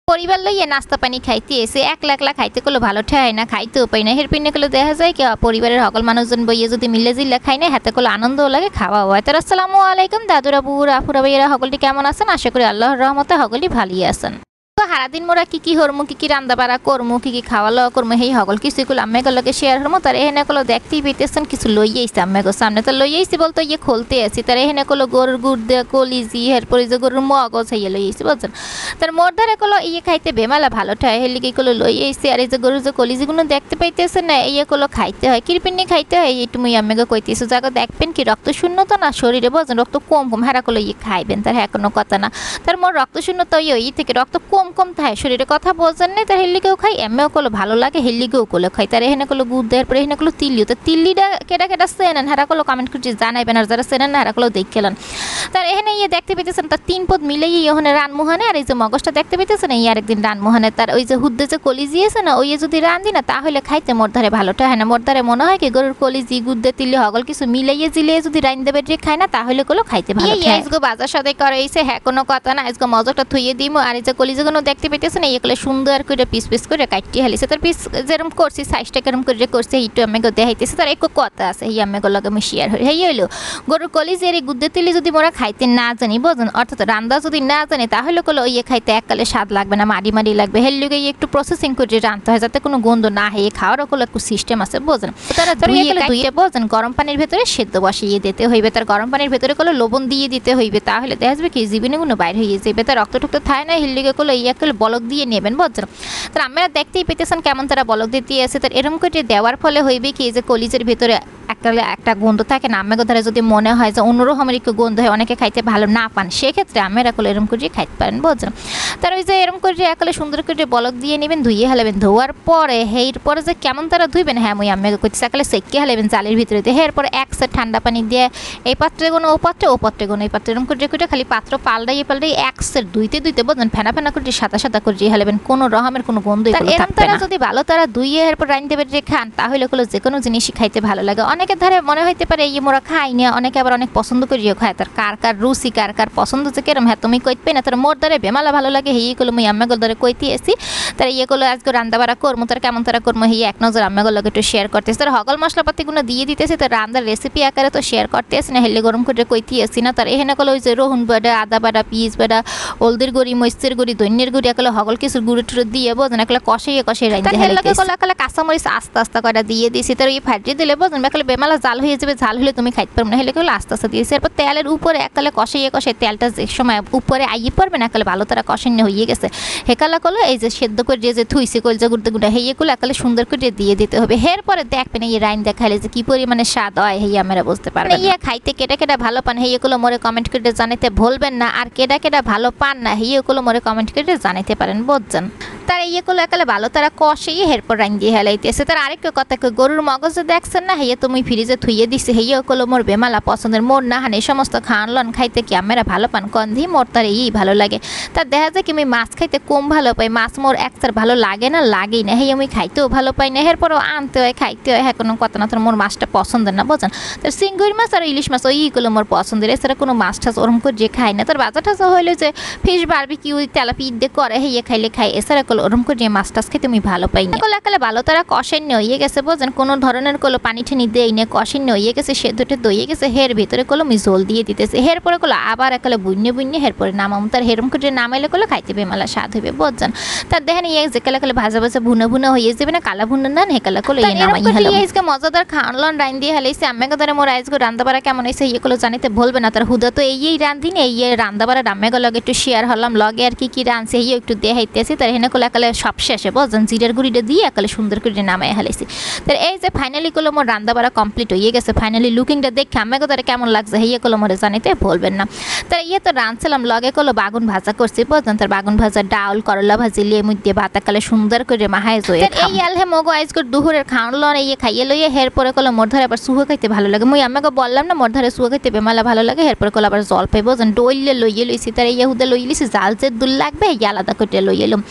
পরিবার লইয়ে নাস্তা পানি খাইতে এসে একলা একলা খাইতে কলো ভালো ঠেয় না, খাইতেও পাই না। হের পিনে কলো দেখা যায় কি পরিবারের সকল মানুষজন বইয়ে যদি মিলে জিল্লা খাই না, হাতে কলো আনন্দও লাগে, খাওয়া হয়। তার আসসালামু আলাইকুম দাদুরা বুড়া আফুরা ভাইয়েরা সকলটি কেমন আছেন? আশা করি আল্লাহর রহমতে সকলই ভালোই আছেন। তো সারাদিন মোরা কি হরমু, কি রান্না বাড়া করমু, কি খাওয়া লওয়া করমু, সেই সকল কিছু কল আমি কলকে শেয়ার হরমু। তার এখানে কলো দেখতেই পেতেছেন কিছু লইয়ে আইসি আমি সামনে। তো লইয়ে আইসি বলতো ইয়ে খুলতে আসি। তার এখানে কলো গরুর গুড় দিয়ে কলিজি, এরপরে যে গরুর মগজ হইয়ে লই আইসি বলছেন। তার মোর ধারে কলো ইয়ে খাইতে বেমালা ভালো ঠায়, হেলিকে কলো লইয়ে আইসি। আর এই যে গরুর যে কলিজিগুলো দেখতে পাইতেছে না, ইয়ে কলো খাইতে হয়, কিরপিনি খাইতে হয়, এইটু মুই আমি কইতেছি। যাকে দেখবেন কি রক্ত শূন্যতা না শরীরে বলছেন, রক্ত কম কম হেরা কলো ইয়ে খাইবেন, তার হ্যাঁ কোনো কথা না। তার মোর রক্ত শূন্যতা ইয়ে থেকে রক্ত কম কম থাকে শরীরে, কথা বলছেন না। তার হেল্লিকেও খাই, এমএও কলো ভালো লাগে, হেল্লিকেও কলো খাই। তার এখানে কলো গুড় দেওয়ার পরে এখানে কলো তিল্লিও। তো তিল্লিটা কেটা কেটা চেনেন হেরা কলো কমেন্ট করে জানাইবেন, আর যারা চেনেন না হেরা কলো দেখলেন। তার এখানে ইয়ে দেখতে পেতেছেন তার তিন পদ মিলেই ওখানে রানমোহনে, আর এই যে মগজটা দেখতে পেতেছেন এই আরেকদিন রানমোহনে। তার ওই যে হুদ্দে যে কলিজি আছে না, ওই যদি রান্ধি না তাহলে খাইতে মোর ধারে ভালোটা হয় না। মোর ধারে মনে হয় কি গরুর কলিজি গুদ্দে তিল্লি হগল কিছু মিলাইয়ে জিলিয়ে যদি রাইন দেবে যে খায় না তাহলে কলো খাইতে ভালো হয়। আজকে বাজার সাথে করে এইছে, হ্যাঁ কোনো কথা না। আজকে মজকটা থুইয়ে দিব। আর এই যে কলিজিগুলো দেখতে পেতেছেন এইগুলো সুন্দর করে পিস পিস করে কাটিয়ে হেলিছে। তার পিস যেরকম করছি সাইজটা কেরম করে করছে এইটু আমি দেখাইতেছে। তার এক কথা আছে এই আমি লগে আমি শেয়ার হই। হেই হইলো গরুর কলিজের এই গুদ্দে তিলি যদি মোরা খাইতে না জানি বোঝেন, অর্থাৎ রান্না যদি না জানি তাহলে কলো ইয়ে খাইতে এককালে স্বাদ লাগবে না, মারি মারি লাগবে। হের লগে একটু প্রসেসিং করে রানতে হয় যাতে কোনো গন্ধ না হয়। খাওয়ারও কলো একটু সিস্টেম আছে বোঝেন। তারা ধুইয়ে বোঝেন গরম পানির ভেতরে সেদ্ধ বসিয়ে দিতে হইবে। তার গরম পানির ভেতরে কলো লবণ দিয়ে দিতে হইবে, তাহলে দেখা যাবে কি জীবনীগুলো বাইর হয়ে যাবে। তার রক্ত টুক্ত থাকে না, হের লগে কলো ইয়ে কলো বলক দিয়ে নেবেন বোঝেন। তার আপনারা দেখতেই পেতেছেন কেমন তারা বলক দিতে আছে। তার এরকম করে দেওয়ার ফলে হইবে কি যে কলিজের ভিতরে একটা গন্ধ থাকে না, আমাকে ধরে যদি মনে হয় যে অন্যরকমের একটু গন্ধ হয়, অনেকে খাইতে ভালো না পান, সেক্ষেত্রে আমরা কলে এরকম করে খাইতে পারেন বুঝলেন। তার ওই যে এরকম করে একলে সুন্দর করে বলক দিয়ে নেবেন, ধুইয়ে হেলাবেন। ধোয়ার পরে এর পরে যে কেমন তারা ধুইবেন, হ্যাঁ মুই আমাকে করছি একলে সেকে হেলাবেন জালের ভিতরে দিয়ে। এরপরে এক সেট ঠান্ডা পানি দিয়ে এই পাত্রে কোনো ও পাত্রে কোনো এই পাত্রে এরকম করে খালি পাত্র পাল্টাই এক সেট ধুইতে বুঝলেন ফেনা ফেনা করে সাদা সাদা করে হেলাবেন, কোনো রকমের কোনো গন্ধ থাকবে না। যদি ভালো তারা ধুইয়ে এরপর রাইন দেবেন যে খান তাহলে কলো যে কোনো জিনিসই খাইতে ভালো লাগে। অনেকের ধারে মনে হইতে পারে এই মোরা খাই না, অনেকে আবার অনেক পছন্দ করিও খায়। তার কার রুচি কার পছন্দ যে কেরম, হ্যাঁ তুমি কইতে না। তার মোর দ্বারে বেমালা ভালো লাগে হেই কলো মুই আম্মাগল দ্বারে কইতে এসি। তার ইয়ে কলো আজকে রান্না বাড়া করমু, তার কেমন তারা করমু হেই এক নজর আম্মাগল লগে একটু শেয়ার করতেছি। তার হগল মশলাপাতিগুলো দিয়ে দিতেছি, তার রান্নার রেসিপি আকারে তো শেয়ার করতে আসি না, হেলে গরম করে কইতে আসি না। তার এখানে কলো ওই যে রহুন বাড়া, আদা বাড়া, পিস বাড়া, হলদির গুঁড়ি, মরিচের গুঁড়ি, ধনিয়ার গুঁড়ি একলে হগল কিছু গুঁড়ো টুড়ো দিয়ে বোঝেন একলে কষে রান্না হেলাকে কাঁচামরিচ আস্তে আস্তে করে দিয়ে দিয়েছি। তার ওই ফাটিয়ে দিলে বোঝেন একলে বেমালা জাল হয়ে যাবে, ঝাল হলে তুমি খাইতে পারবে না, হেলে কলে আস্তে আস্তে দিয়েছি। এরপর তেলের উপরে একলে কষে তেলটা যে সময় উপরে আইয়ে পড়বে না একলে ভালো তারা কষান্য হয়ে গেছে। হেকালা কলো এই যে সেদ্ধ করে যে থুইছে কলজা গুড়তে গুঁড়া হেয়ে কলে একলে সুন্দর করে দিয়ে দিতে হবে। এরপরে দেখবেন এই রাইন দেখালে যে কি পরিমাণে স্বাদ হয় হেই আমরা বুঝতে পারবেন। ইয়া খাইতে কেটা ভালো পান হেয়ে কলো মোরে কমেন্ট করে জানাইতে ভুলবেন না। আর কেটা ভালো পান না হেয়ে কলো মোরে কমেন্ট করে জানাইতে পারেন বুঝছেন। তার ইয়ে করলো একালে ভালো তারা কষেই এরপর রাইন দিয়ে হেলাইতেছে। তার আরেকটা কথা গরুর মগজে দেখছেন না, হেয়ে তুমি ফ্রিজে থুইয়ে দিছে, হেয়ে করলো মোর বেমালা পছন্দের। মোর না হানে সমস্ত খাওয়ান খাইতে কি আমরা ভালো পান কন্ধি, মোর তার এই ভালো লাগে। তার দেখা যায় কি আমি মাছ খাইতে কম ভালো পাই, মাছ মোর একটার ভালো লাগে না, লাগেই না। হেয়ে আমি খাইতেও ভালো পাই না, এরপরও আনতে হয় খাইতে হয়, হ্যাঁ কোনো কথা না। তোর মোর মাছটা পছন্দের না বোঝেন। তার চিংড়ি মাছ আর ইলিশ মাছ ওইগুলো মোর পছন্দের, এছাড়া কোনো মাছ টাছ ওরকম করে যে খাই না। তার বাজার টাছ হইলে যে ফিশ বারবিকিউ তেলাপি দিয়ে করে হেয়ে খাইলে খাই, এছাড়া কলো ওরকম করে যে মাছ টাছ খেতে আমি ভালো পাই না। একালে ভালো তারা কষেন হয়ে গেছে বোঝেন, কোনো ধরনের কলো পানি ঠেনি দেই না, কষেন হয়ে গেছে, সেদ্ধটা দইয়ে গেছে। হের ভিতরে কলো আমি জল দিয়ে দিতেছে। এরপরে কলো আবার একালে বুঝনে এরপরে নামাম। তার হেরম করে নামাইলে কলো খাইতে বেমালা স্বাদ হইবে বোঝেন। তার দেখেন ইয়ে যে কালে ভাজা ভুনা হয়ে যাবে না, কালা ভুনা না হেকালা কলো ইয়ে নামাই হেলাম। আজকে মজাদার খাওয়ান রাইন দিয়ে হেলাইছে আম্মাকে ধরে মোর আজকে রান্না বাড়া কেমন হয়েছে ইয়ে কলো জানিতে ভুলবে না। তার হুদা তো এই রান্ধি না, এই রান্না বাড়া আম্মাকে লগে একটু শেয়ার হলাম, লগে আর কি রাঁধছে এই একটু দেখাইতেছি। তার হেনে কলো একালে সব শেষে বোঝেন জিরার গুঁড়িটা দিয়ে একালে সুন্দর করে নামাই হেলাইছি। তার এই যে ফাইনালি কলো মোর রান্না বাড়া কমপ্লিট হয়ে গেছে। ফাইনালি লুকিংটা দেখে আম্মাকে ধরে কেমন লাগছে হেয়ে কলো মোরে জানিতে ভুলবেন না। তার ইয়ে তো রাঁধছিলাম, লগে কলো বাগুন ভাজা করছি বোঝেন। তার বাগুন ভাজা, ডাউল, করলা ভাজি, লেমু দিয়ে ভাত একালে সুন্দর করে মাহায় জয়ে এই আলহে মগো আজকে দুপুরের খাওয়ান ইয়ে খাইয়ে লইয়ে এরপরে কলো মোর ধরে আবার সুহো খাইতে ভালো লাগে। মুই আমাকে বললাম না মোর ধরে সুহো খাইতে বেমালা ভালো লাগে। এরপরে কলো আবার জল পাই বোঝেন, ডইলে লইয়ে লইছি। তার ইয়ে হুদে লইয়ে লিছি, জাল যে দুল লাগবে এই আলাদা করে লইয়ে এলাম।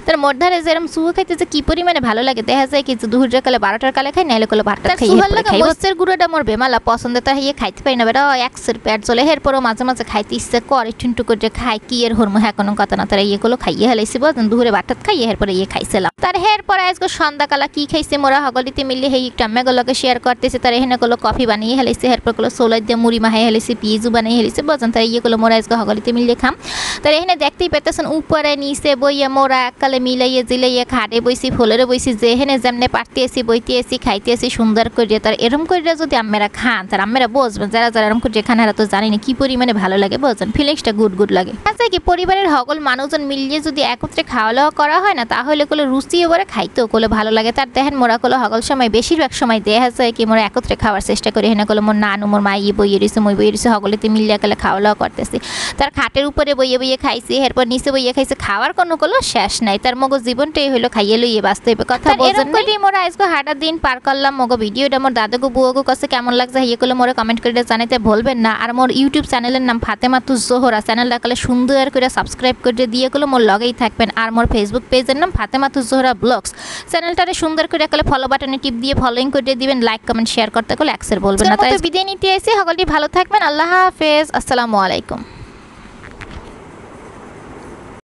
তার মর্ধারে যেরকম সুহু খাইতে যে কি পরিমাণে ভালো লাগে দেখা যায় কি দুপুরের কালে 12টার কালে খাই নাইলে কলে ভাতটা খাই মরিচের গুঁড়োটা মোর বেমালা পছন্দ তার হিয়ে খাইতে পারি না বেটা একসের পেট চলে এরপরও মাঝে মাঝে খাইতে ইচ্ছে করে ঠুনটু করে খাই কি এর হরমো হ্যাঁ কোনো কথা না তারা ইয়েগুলো খাইয়ে হেলাইছি বলতেন দুপুরে ভাতটা খাইয়ে এরপরে ইয়ে খাইছিলাম তার এরপরে আজকে সন্ধ্যাকালা কি খাইছে মোরা হগলিতে মিললে হেই একটু আম্মাগুলোকে শেয়ার করতেছে তার এখানে গুলো কফি বানিয়ে হেলাইছে এরপর গুলো সোলাই দিয়ে মুড়ি মাহাই হেলাইছে পিঁয়াজু বানিয়ে হেলাইছে বলছেন তার ইয়েগুলো মোরা আজকে হগলিতে মিললে খাম তার এখানে দেখতেই পেতেছেন উপরে নিচে বইয়ে মোরা এককালে মিলাইয়ে জিলাইয়ে খাটে বইছি ফুলেরে বইছি যে এখানে যেমনে পারতে আসি বইতে আসি খাইতে আসি সুন্দর করে তার এরম করে যদি আম্মেরা খান তার আম্মেরা বুঝবেন যারা যারা এরম করে খান এরা তো জানি না কি পরিমাণে ভালো লাগে বুঝছেন ফিলিংসটা গুড গুড লাগে আচ্ছা কি পরিবারের সকল মানুষজন মিলিয়ে যদি একত্রে খাওয়া দাওয়া করা হয় না তাহলে কোলে রুচি এবারে খাইতেও কোলে ভালো লাগে তার দেখেন মোরা কোলে সকল সময় বেশিরভাগ সময় দেখা যায় কি মোরা একত্রে খাওয়ার চেষ্টা করি হেনা কোলে মোর নানু মোর মাইয়ে বইয়ে রয়েছে মই বইয়ে রয়েছে সকলেতে মিলিয়ে গেলে খাওয়া দাওয়া করতেছি তার খাটের উপরে বইয়ে বইয়ে খাইছি এরপর নিচে বইয়ে খাইছে খাওয়ার কোনো শেষ নাই তার মগো জীবনটাই হলো খাইয়ে লইয়ে বাঁচতে হবে কথা বলছেন মোরা আজকে হাঁটা দিন পার করলাম মগো ভিডিওটা মোর দাদাগো বুয়াগো কাছে কেমন লাগছে হিয়ে করলে মোরা কমেন্ট করে জানাইতে ভুলবেন না আর মোর ইউটিউব চ্যানেলের নাম ফাতেমা তুজ জোহরা চ্যানেলটা কালে সুন্দর করে সাবস্ক্রাইব করে দিয়ে গেলে মোর লগেই থাকবেন আর মোর ফেসবুক পেজের নাম ফাতেমা তুজ জোহরা ব্লগস চ্যানেলটারে সুন্দর করে কালে ফলো বাটনে টিপ দিয়ে ফলোইং করে দিবেন লাইক কমেন্ট শেয়ার করতে গেলে অ্যাক্সের বলবেন না তাই বিদায় নিতে আইছি সকলটি ভালো থাকবেন আল্লাহ হাফেজ আসসালামু আলাইকুম।